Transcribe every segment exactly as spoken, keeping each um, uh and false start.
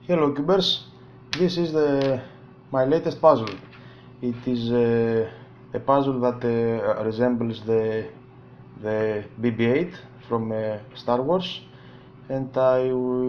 Hello cubers, this is the my latest puzzle. It is uh, a puzzle that uh, resembles the the B B eight from uh, Star Wars, and I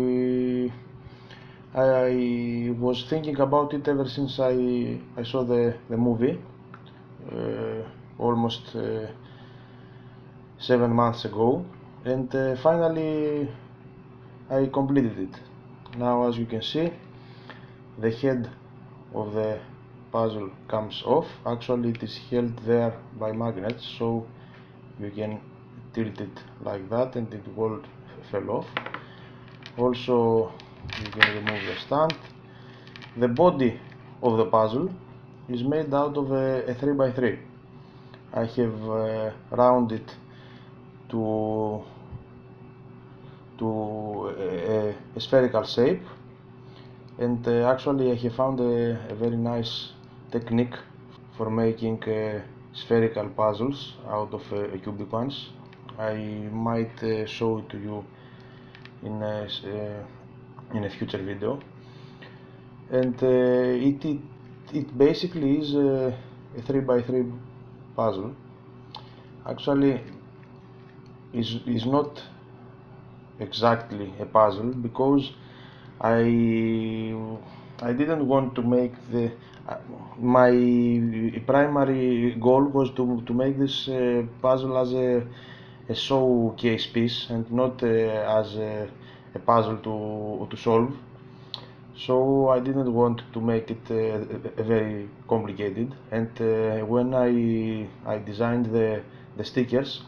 I was thinking about it ever since I I saw the the movie uh, almost uh, seven months ago, and uh, finally I completed it. Now, as you can see, the head of the puzzle comes off. Actually, it is held there by magnets, so you can tilt it like that and it won't fall off. Also, you can remove the stand. The body of the puzzle is made out of a, a three by three. I have uh, rounded to to a, a spherical shape, and uh, actually I have found a, a very nice technique for making uh, spherical puzzles out of uh, cubic ones. I might uh, show it to you in a, uh, in a future video, and uh, it, it it basically is a, a three by three puzzle. Actually is is not exactly a puzzle, because I I didn't want to make the uh, my primary goal was to to make this uh, puzzle as a a showcase piece and not uh, as a, a puzzle to to solve. So I didn't want to make it uh, very complicated, and uh, when I I designed the the stickers,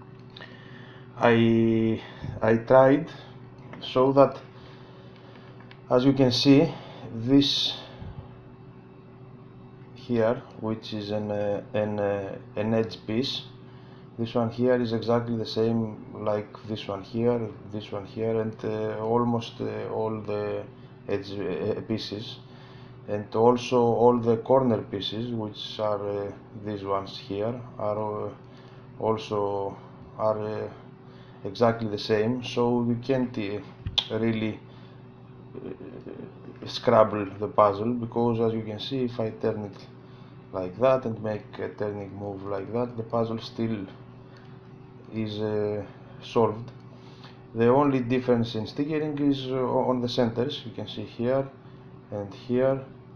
I I tried so that, as you can see, this here, which is an uh, an uh, an edge piece, this one here is exactly the same like this one here, this one here, and uh, almost uh, all the edge uh, pieces, and also all the corner pieces, which are uh, these ones here, are uh, also are uh, exactly the same. So you can't uh, really uh, scrabble the puzzle, because as you can see, if I turn it like that and make a turning move like that, the puzzle still is uh, solved. The only difference in stickering is uh, on the centers. You can see here and here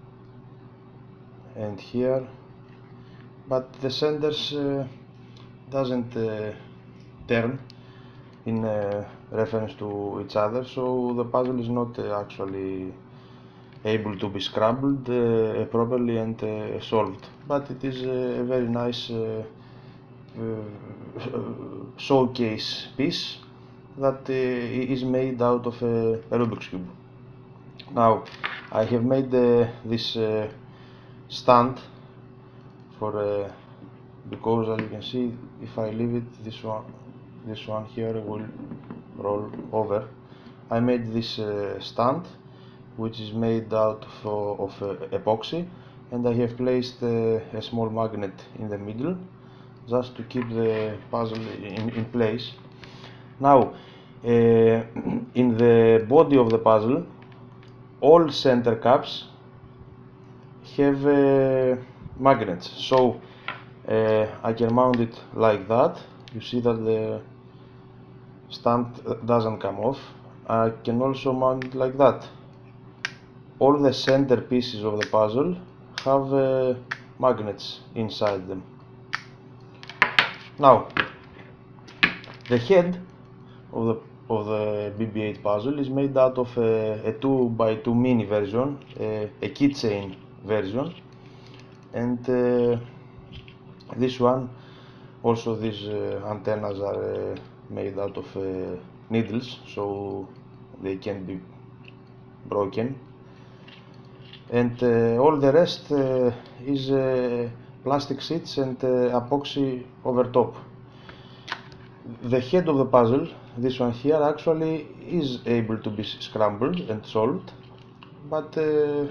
and here, but the centers uh, doesn't uh, turn in uh, reference to each other, so the puzzle is not uh, actually able to be scrambled uh, properly and uh, solved, but it is uh, a very nice uh, uh, showcase piece that uh, is made out of a Rubik's Cube. Now I have made uh, this uh, stand for uh, because, as you can see, if I leave it, this one this one here will roll over. I made this uh, stand, which is made out of, of uh, epoxy, and I have placed uh, a small magnet in the middle just to keep the puzzle in, in place. Now uh, in the body of the puzzle, all center caps have uh, magnets, so uh, I can mount it like that. You see that the stand doesn't come off. I can also mount it like that. All the center pieces of the puzzle have uh, magnets inside them. Now the head of the of the B B eight puzzle is made out of a, a two by two mini version, a, a keychain version, and uh, this one, also these uh, antennas are uh, made out of uh, needles, so they can be broken, and uh, all the rest uh, is uh, plastic sheets and uh, epoxy over top. The head of the puzzle, this one here, actually is able to be scrambled and solved, but uh,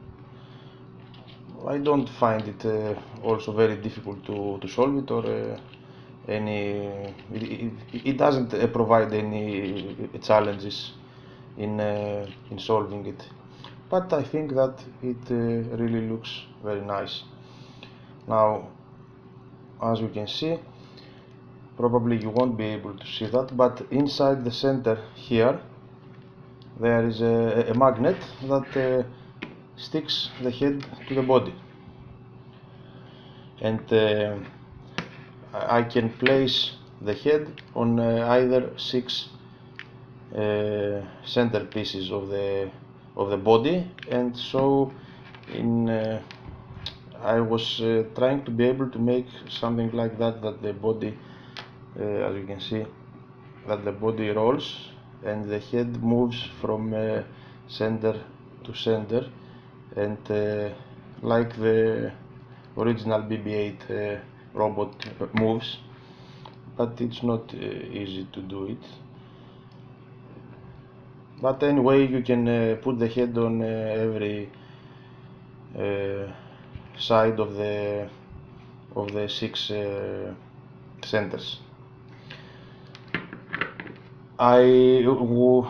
I don't find it uh, also very difficult to, to solve it, or uh, any it, it, it doesn't uh, provide any challenges in uh, in solving it. but I think that it uh, really looks very nice. Now, as you can see, probably you won't be able to see that, but inside the center here there is a, a magnet that uh, sticks the head to the body, and uh, I can place the head on uh, either six uh, center pieces of the of the body, and so in uh, I was uh, trying to be able to make something like that, that the body, uh, as you can see, that the body rolls and the head moves from uh, center to center, and uh, like the original B B eight uh, robot moves, but it's not uh, easy to do it. But anyway, you can uh, put the head on uh, every uh, side of the of the six uh, centers. I w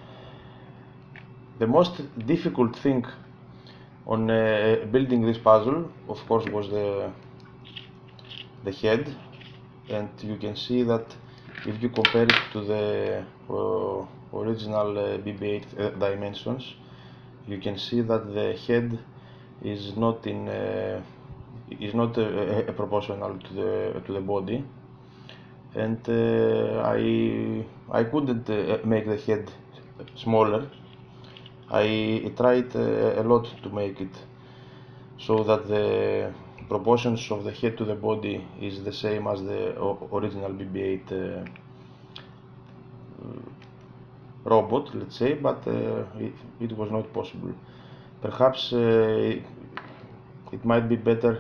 the most difficult thing on uh, building this puzzle, of course, was the the head, and you can see that if you compare it to the uh, original uh, B B eight uh, dimensions, you can see that the head is not in uh, is not uh, uh, proportional to the to the body, and uh, I I couldn't uh, make the head smaller. I tried uh, a lot to make it so that the proportions of the head to the body is the same as the original B B eight uh, robot, let's say, but uh, it, it was not possible. Perhaps uh, it might be better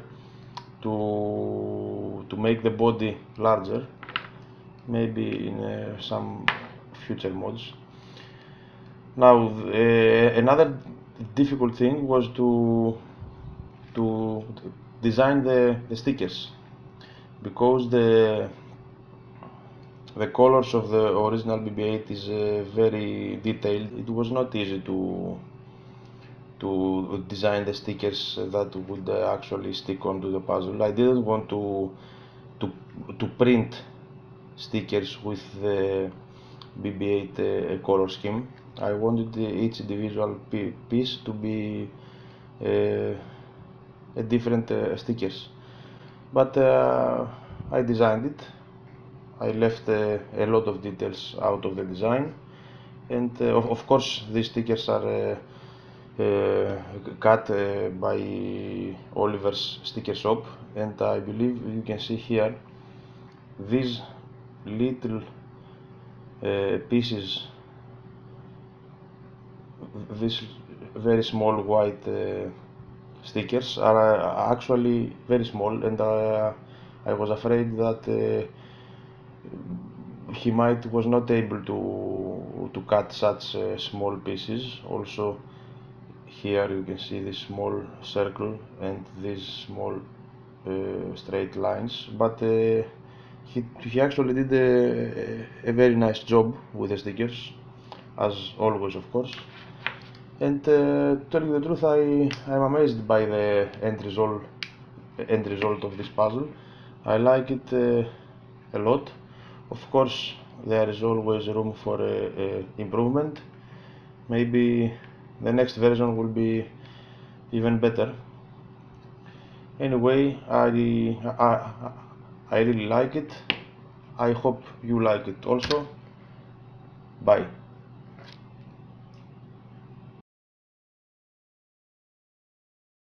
to to make the body larger, maybe in uh, some future mods. Now, uh, another difficult thing was to to design the, the stickers, because the the colors of the original B B eight is uh, very detailed. It was not easy to to design the stickers that would uh, actually stick onto the puzzle. I didn't want to to to print stickers with the B B eight uh, color scheme. I wanted each individual piece to be uh, a different uh, stickers, but uh, I designed it. I left uh, a lot of details out of the design, and uh, of, of course these stickers are uh, uh, cut uh, by Oliver's sticker shop, and I believe you can see here these little uh, pieces, these very small white uh, stickers are uh, actually very small, and uh, I was afraid that uh, he might was not able to to cut such uh, small pieces. Also, here you can see this small circle and these small uh, straight lines, but uh, he, he actually did a, a very nice job with the stickers, as always, of course. And uh, to tell you the truth, I am amazed by the end result end result of this puzzle. I like it uh, a lot. Of course, there is always room for uh, uh, improvement. Maybe the next version will be even better. Anyway, I, I, I really like it. I hope you like it also. Bye.